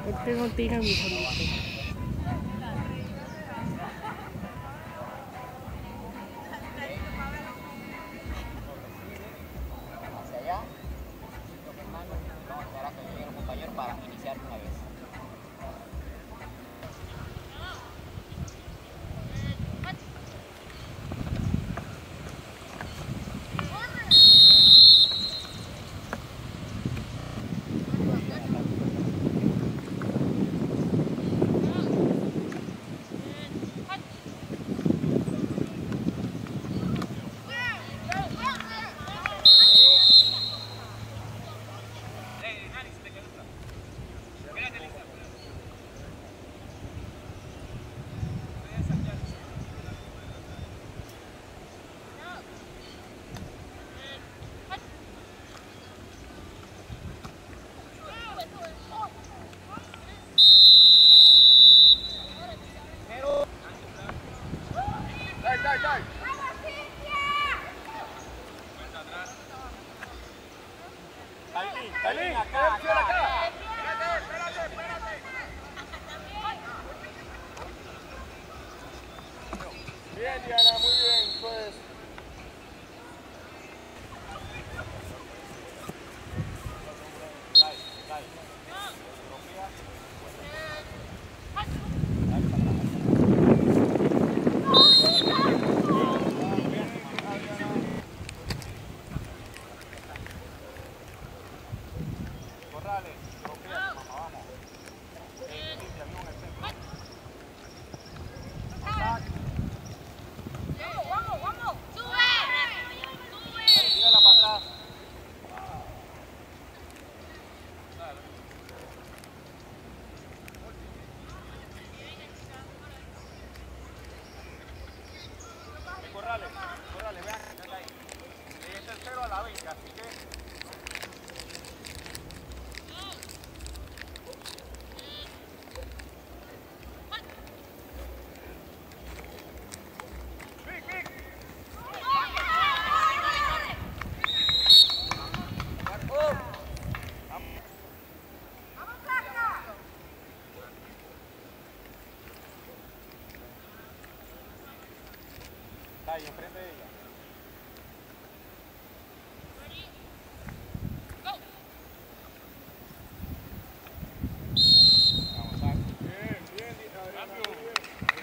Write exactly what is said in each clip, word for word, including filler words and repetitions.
เครื่องดนตรีนั่งมีคนดู Talín, acá, acá, acá. Espérate, espérate, espérate. Bien, Diana, muy bien, pues. Dale, dale. Corrales, bloquea, mamá, vamos. Eh, Cintia, vivo en el centro. Vamos, vamos, sube. Sube. Tírala para atrás. Corrales, corrales, vean, vean ahí. Es el cero a la veinte, así que... Está ahí enfrente de ella. Vamos, saco. Bien, bien, Adriana, muy bien.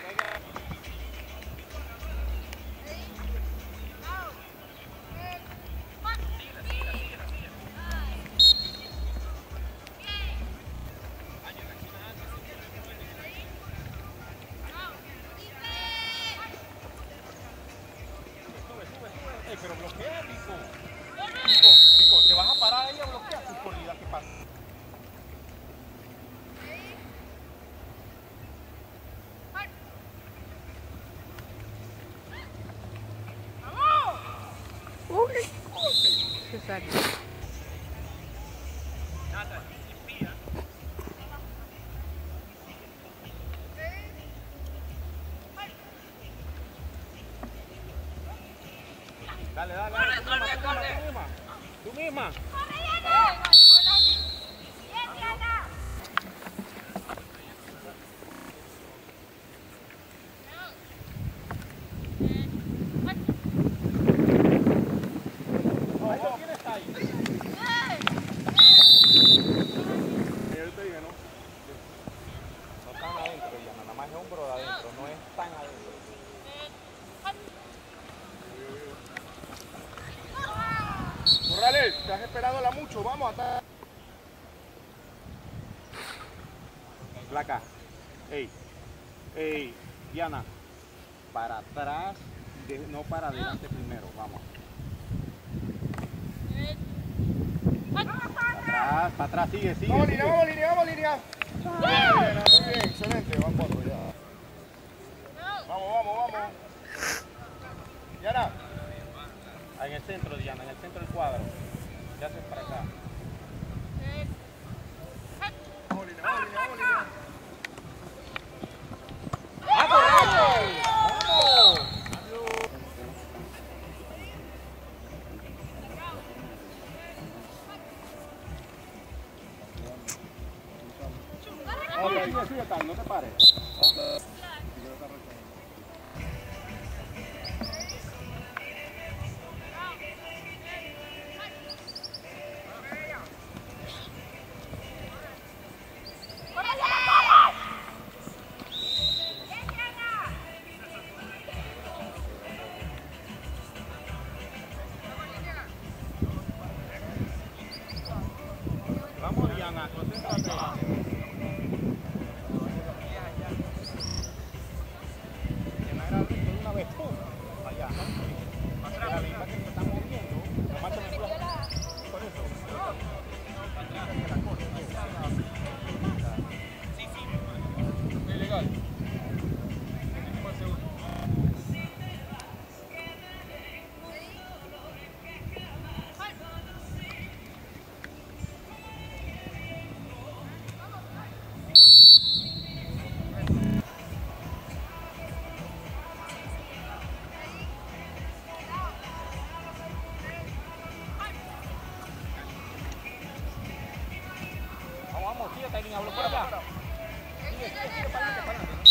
Pero bloquea, Pico. Pico, Pico, ¿te vas a parar ahí a bloquear tu corrida? ¿Qué pasa? ¡Vamos! ¡Uy! ¡Qué saco! Nada, impida. Dale, dale, dale, tú misma, tú misma, tú misma. ¡Corre, Diana! ¡Bien, Diana! Eso tienes ahí. Yo te dije, ¿no? No están adentro, Diana, nada más es hombro de adentro, no es tan adentro. Corrales, te has esperado mucho, vamos a estar. Placa. Ey, ey, Diana, para atrás, de, no para adelante primero, vamos. Para atrás, para atrás, sigue, sigue. Vamos, sigue. Línea, vamos, línea, vamos, línea. Bien, muy bien, excelente, vamos otro ya. Vamos, vamos, vamos. Diana. En el centro, Diana, en el centro del cuadro. Ya haces para acá. Vamos, línea, vamos, línea, vamos, línea. ¡Vamos, vamos! ¡Vamos! ¡Corre! Ok, sigue, sigue tal, no te pares. Vamos, Diana, concéntrate. Hablo por acá. Sigue, sigue, sigue, para adelante, para adelante.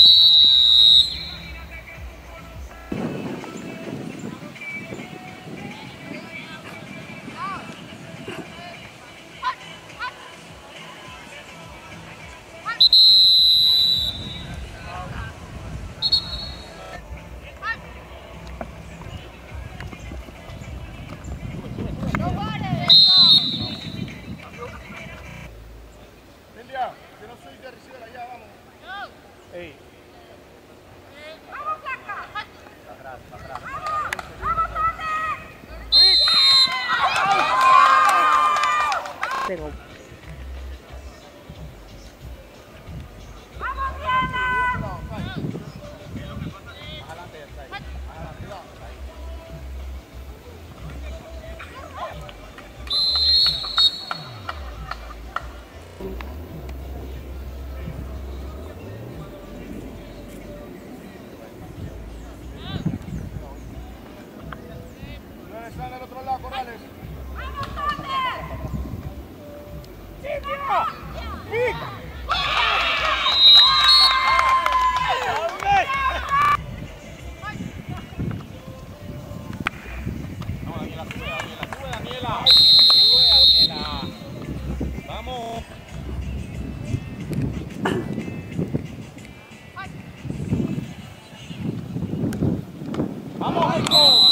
Ey. ¡Vamos, Flaca! Atrás, atrás. ¡Vamos, Flaca! Tengo. ¡Vamos, Diana! Más adelante, ya está ahí. Más adelante, va, está ahí. Están del otro lado, Corrales. ¡Vamos, Flaca! ¡Chica! ¡Chica! No, Daniela, sube, Daniela, sube, Daniela. Sube, Daniela. Vamos. Vamos, Heiko.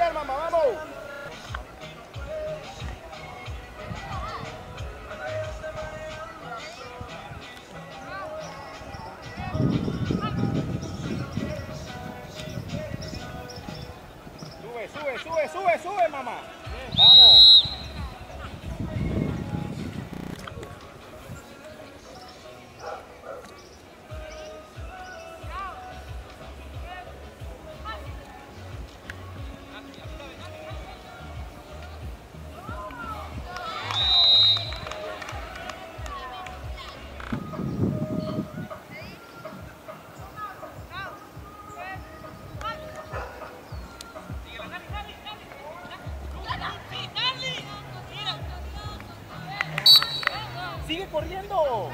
correr, mamá, vamos. Sube, sube, sube, sube, sube, mamá. Vamos. ¡Sigue corriendo!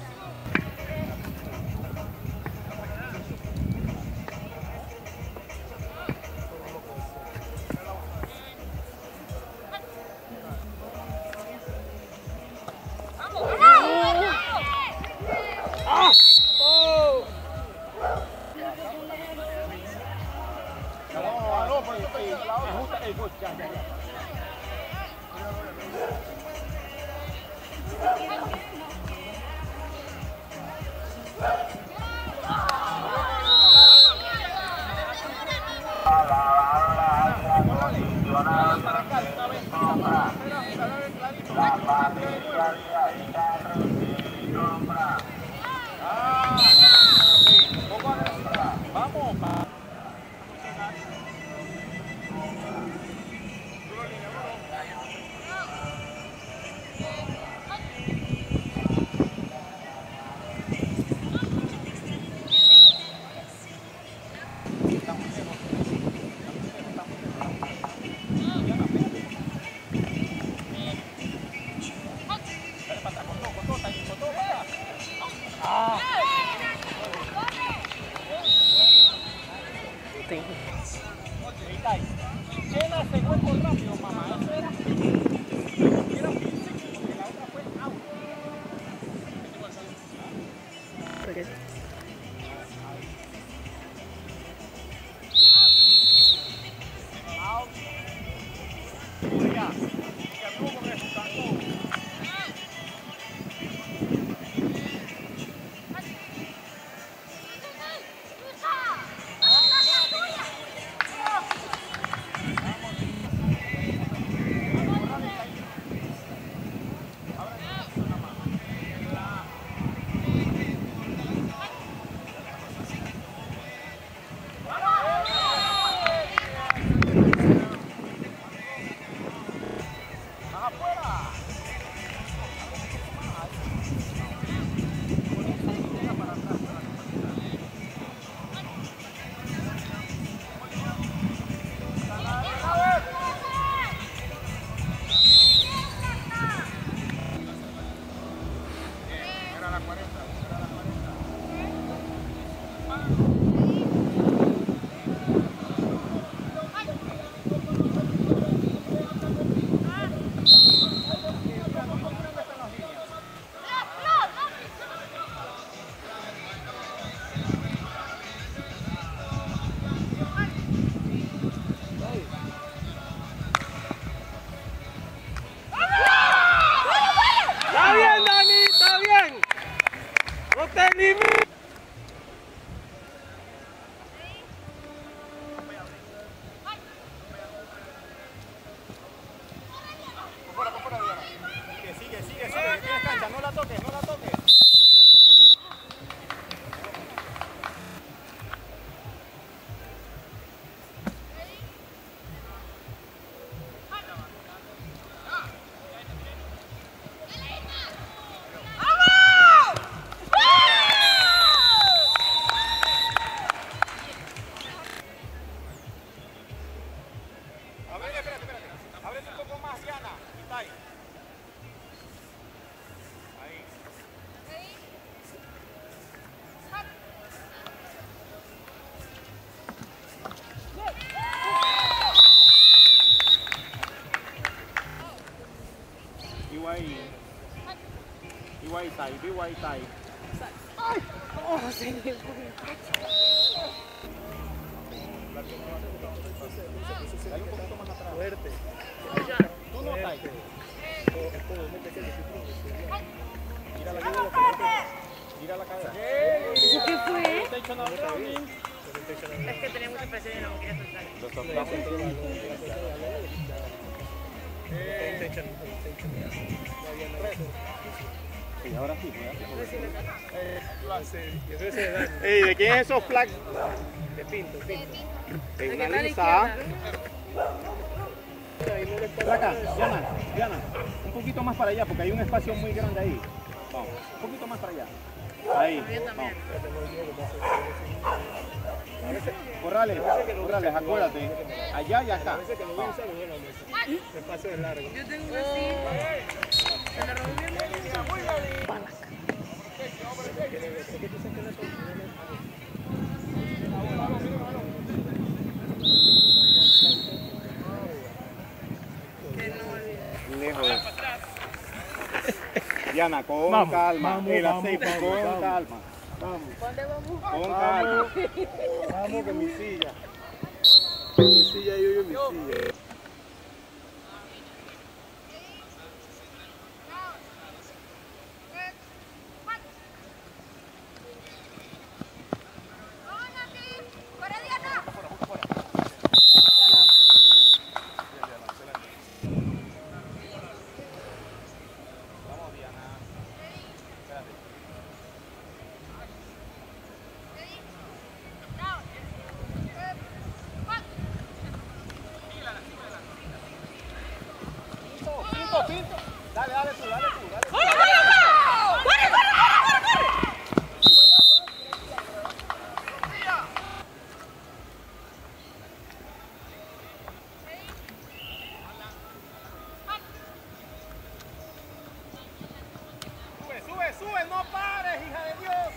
¡Ah! ¡Oh! No, no, porque ajusta el coche, ya, ya, ya. Vamos, pa. Llena ese hueco rápido, mamá. Eso era. Era quince, porque la otra fue out. Okay. Out. Ya. Ya tuvo con eso, tanto. ¡Está bien, Dani! ¡Está bien! ¡No te limites! Por fuera, por fuera, Diana. Sigue, sigue, sigue, sigue. Que tienes cancha. No la toques, no la toques. Ábrele, espérate, espérate. Ábrele un poco más, Diana. Está ahí. Ahí. Iguay. Iguay tay, iguay tay. ¡Ay! ¡Oh, se me fue! Hay un poquito Fíjate. Tú no estás. Mira la ¡Vamos, Pate! Mira la cabeza. ¿Eso qué fue? Es que tenía mucha presión y no quería soltar. Los soplados. Sí, ahora sí. Ey, ¿de quién es esos flags? De Pinto, Pinto. De que una está a la lisa. izquierda. Flaca, Diana, Diana, un poquito más para allá porque hay un espacio muy grande ahí. Vamos, un poquito más para allá. Ahí. Yo también. Corrales, corrales, acuérdate. Allá y acá. Vamos. Me paso de largo. Yo tengo una así. Se la robó mi hermano. Que no olvides. Lejos. Diana, con Vamos, calma. vamos, El vamos, aceite, vamos, con vamos. calma. Vamos. ¿Dónde vamos? Con calma. Vamos con mi silla. Mi silla y yo, mi silla. ¡Vamos, Nati! ¡Fuera, Diana! Pinto, pinto. Dale, dale tú, dale tú, dale tú. Sube, sube, sube, no pares, hija de Dios.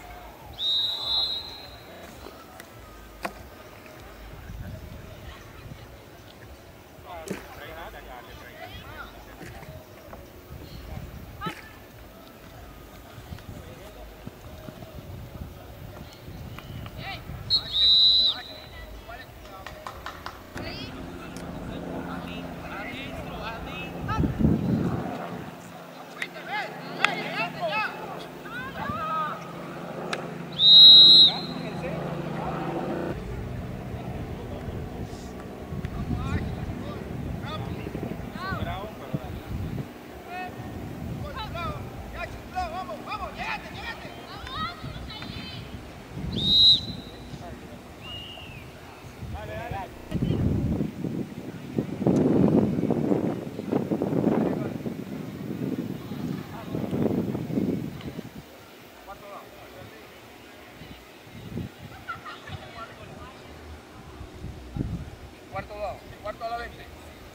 Cuarto dado, cuarto a la veinte.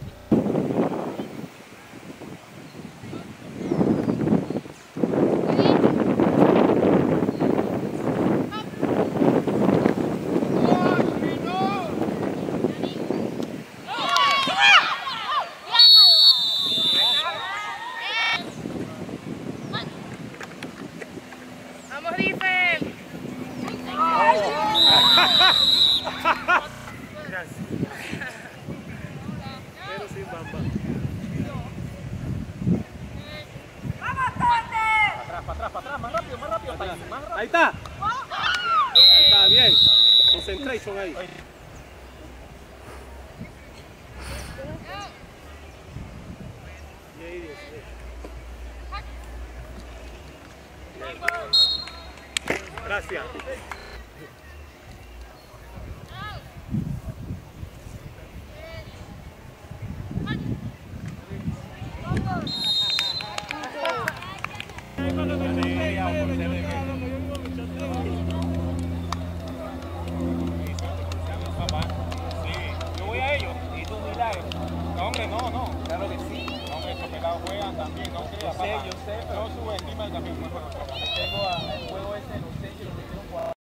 ¡Vamos, Riffen! Pero sin bamba. ¡Vamos, Pate! Para atrás, para atrás, para atrás, más rápido, más rápido, Taís, más rápido. Ahí está. Ahí está, bien. Concentration ahí. Y ahí diez, diez. Gracias. Yo voy a ellos y tú milagros. No, hombre, no, no. Claro que sí. No, hombre, estos pelados juegan también, no creas. Yo sé, yo sé, pero no subestiman también. Tengo a, el juego ese, no sé si lo metieron